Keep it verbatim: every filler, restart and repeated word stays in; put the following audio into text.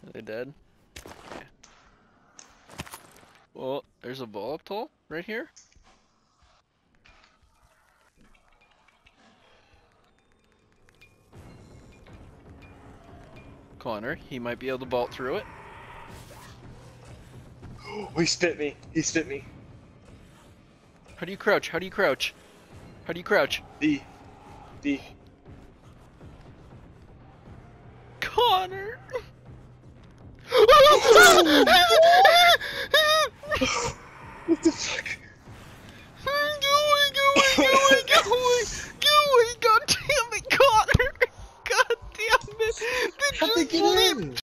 They dead? Okay. Well, there's a volatile right here. Connor, he might be able to bolt through it. Oh, he spit me. He spit me. How do you crouch? How do you crouch? How do you crouch? D. D. Connor!